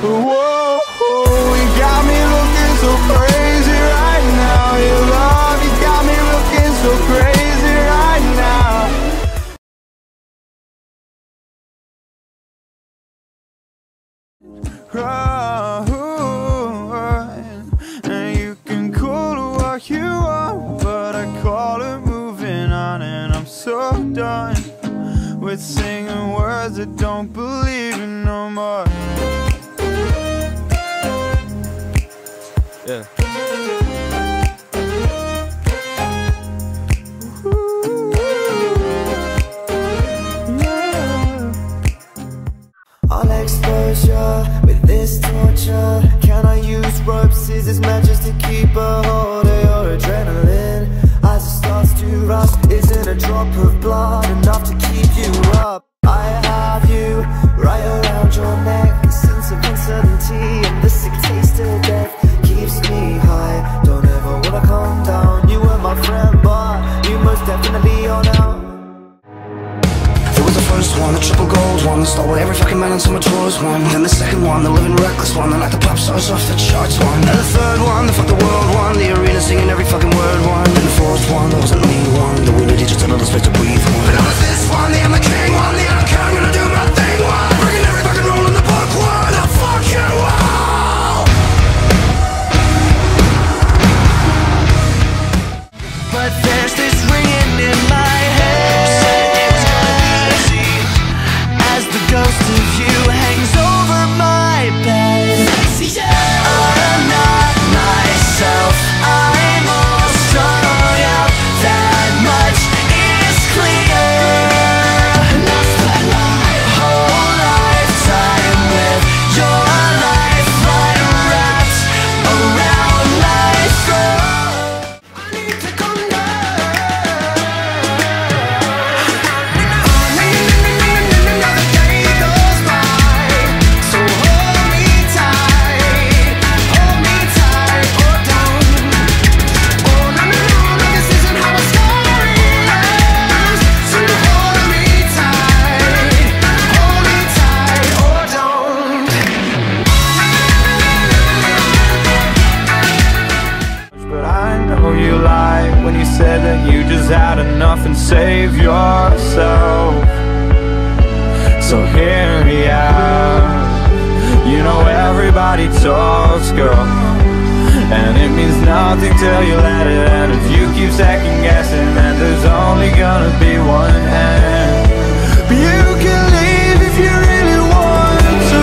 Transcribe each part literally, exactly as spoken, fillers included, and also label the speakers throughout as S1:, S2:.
S1: Whoa, you got me looking so crazy right now. Your love, you got me looking so crazy right now. Run, and you can call it what you want, but I call it moving on. And I'm so done with singing words I don't believe in no more. Yeah.
S2: All exposure with this torture. Can I use rope, scissors, matches to keep a hold of your adrenaline? As it starts to rust, isn't a drop of blood enough to keep you up? I have you right around your neck. The sense of uncertainty and the sick taste of death keeps me high. Don't ever wanna calm down. You were my friend, but you most definitely are now.
S3: First one, the triple gold one, the stole every fucking man until my drawers one. Then the second one, the living reckless one, the like the pop stars off the charts one. And the third one, the fuck the world one, the arena singing every fucking word one. And the fourth one, that wasn't me one, the winner digital little space to breathe one. And I was this one, the I'm the king one, the I'm gonna do my thing one. Bringing every fucking rule in the book one, I'll fuck you all.
S2: But there's this ringing in my head. Ghost of you hangs over my bed. I'm not myself, I'm all strung out. That much is clear. Lost my whole lifetime with your lifeline wrapped around my throat. I need to come down.
S1: Said that you just had enough and save yourself. So hear me out. You know everybody talks, girl, and it means nothing till you let it end. If you keep second guessing, then there's only gonna be one end. But you can leave if you really want to.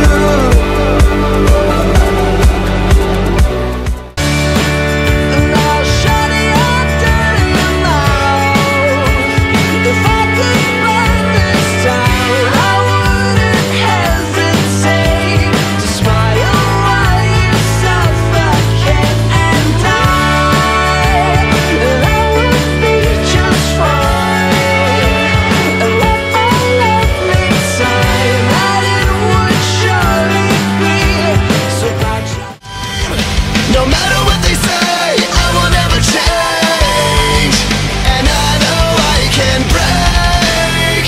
S3: No matter what they say, I will never change. And I know I can break,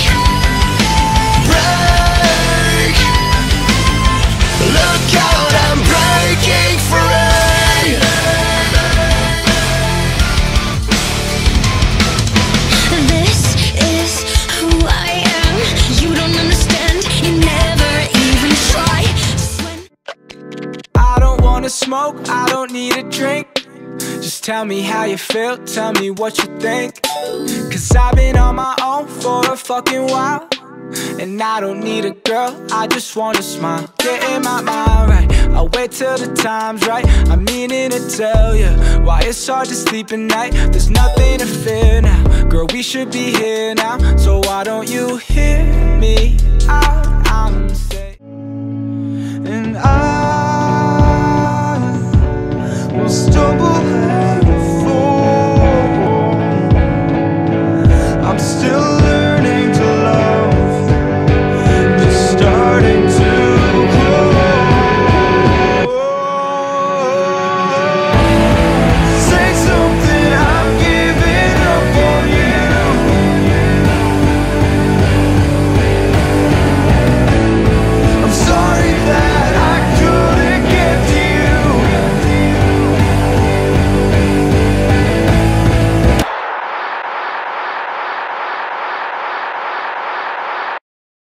S3: break. Look out, I'm breaking free.
S4: This is who I am. You don't understand, you never even try.
S1: I don't wanna smoke, I don't need a drink. Just tell me how you feel, tell me what you think. Cause I've been on my own for a fucking while, and I don't need a girl, I just wanna smile. Getting my mind right, I'll wait till the time's right. I'm meaning to tell you why it's hard to sleep at night. There's nothing to fear now, girl, we should be here now. So why don't you hear me out?